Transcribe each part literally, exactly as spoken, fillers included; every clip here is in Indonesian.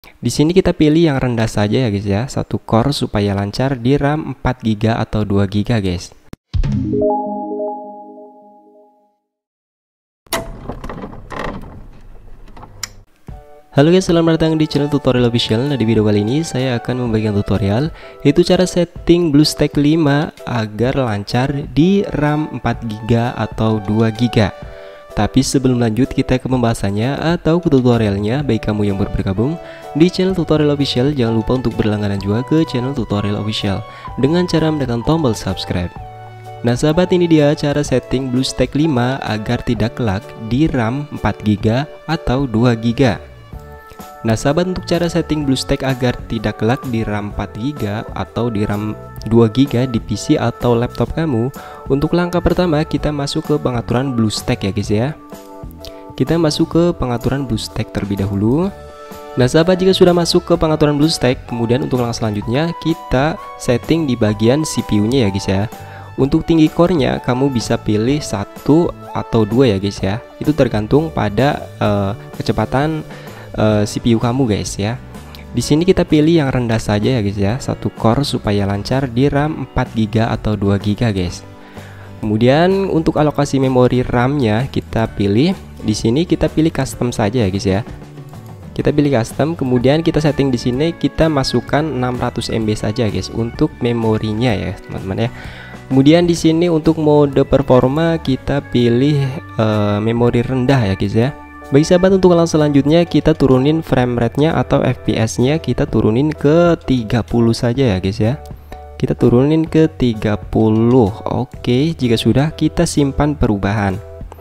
Di sini kita pilih yang rendah saja ya guys ya, satu core supaya lancar di RAM empat giga atau dua giga guys. Halo guys, selamat datang di channel tutorial official. Nah, di video kali ini saya akan membagikan tutorial yaitu cara setting BlueStack lima agar lancar di RAM empat giga atau dua giga. Tapi sebelum lanjut kita ke pembahasannya atau ke tutorialnya, bagi kamu yang baru bergabung di channel tutorial official, jangan lupa untuk berlangganan juga ke channel tutorial official dengan cara menekan tombol subscribe. Nah sahabat, ini dia cara setting BlueStack lima agar tidak kelak di RAM empat giga atau dua giga. Nah sahabat, untuk cara setting BlueStack agar tidak kelak di RAM empat giga atau di RAM dua giga di P C atau laptop kamu, untuk langkah pertama kita masuk ke pengaturan BlueStack ya guys ya. Kita masuk ke pengaturan BlueStack terlebih dahulu. Nah sahabat, jika sudah masuk ke pengaturan BlueStack, kemudian untuk langkah selanjutnya kita setting di bagian C P U nya ya guys ya. Untuk tinggi core-nya kamu bisa pilih satu atau dua ya guys ya. Itu tergantung pada uh, kecepatan Uh, C P U kamu guys ya. Di sini kita pilih yang rendah saja ya guys ya, satu core supaya lancar di RAM empat giga atau dua giga guys. Kemudian untuk alokasi memori RAM-nya kita pilih di sini, kita pilih custom saja ya guys ya. Kita pilih custom, kemudian kita setting di sini kita masukkan enam ratus M B saja guys untuk memorinya ya teman-teman ya. Kemudian di sini untuk mode performa kita pilih uh, memori rendah ya guys ya. Baik sahabat, untuk langkah selanjutnya kita turunin frame rate-nya atau F P S-nya kita turunin ke tiga puluh saja ya guys ya. Kita turunin ke tiga puluh. Oke, jika sudah kita simpan perubahan.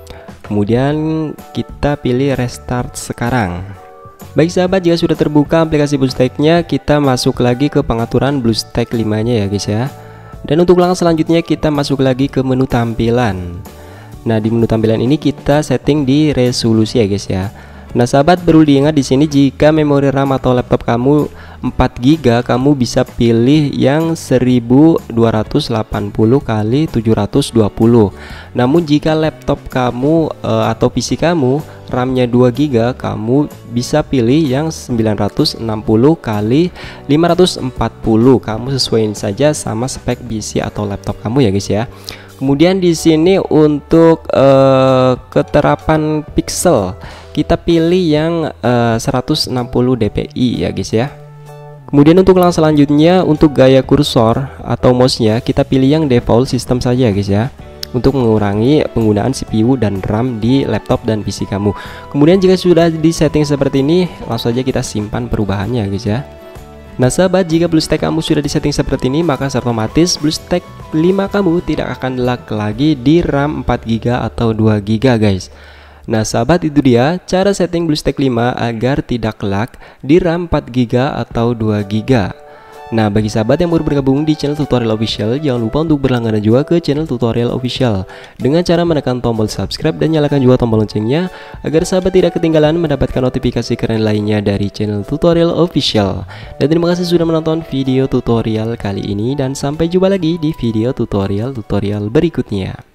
Kemudian kita pilih restart sekarang. Baik sahabat, jika sudah terbuka aplikasi BlueStack-nya, kita masuk lagi ke pengaturan BlueStack lima-nya ya guys ya. Dan untuk langkah selanjutnya kita masuk lagi ke menu tampilan. Nah, di menu tampilan ini kita setting di resolusi ya guys ya. Nah sahabat, perlu diingat di sini jika memori RAM atau laptop kamu empat giga, kamu bisa pilih yang seribu dua ratus delapan puluh kali tujuh ratus dua puluh. Namun jika laptop kamu e, atau P C kamu RAM-nya dua giga, kamu bisa pilih yang sembilan ratus enam puluh kali lima ratus empat puluh. Kamu sesuaiin saja sama spek P C atau laptop kamu ya guys ya. Kemudian di sini untuk uh, keterapan pixel kita pilih yang uh, seratus enam puluh dpi ya guys ya. Kemudian untuk langkah selanjutnya untuk gaya kursor atau mouse-nya kita pilih yang default system saja ya guys ya, untuk mengurangi penggunaan C P U dan RAM di laptop dan P C kamu. Kemudian jika sudah di setting seperti ini, langsung saja kita simpan perubahannya ya guys ya. Nah sahabat, jika BlueStack kamu sudah disetting seperti ini, maka secara otomatis BlueStack lima kamu tidak akan lag lagi di RAM empat giga atau dua giga guys. Nah sahabat, itu dia cara setting BlueStack lima agar tidak lag di RAM empat giga atau dua giga. Nah bagi sahabat yang baru bergabung di channel tutorial official, jangan lupa untuk berlangganan juga ke channel tutorial official dengan cara menekan tombol subscribe dan nyalakan juga tombol loncengnya agar sahabat tidak ketinggalan mendapatkan notifikasi keren lainnya dari channel tutorial official. Dan terima kasih sudah menonton video tutorial kali ini, dan sampai jumpa lagi di video tutorial-tutorial berikutnya.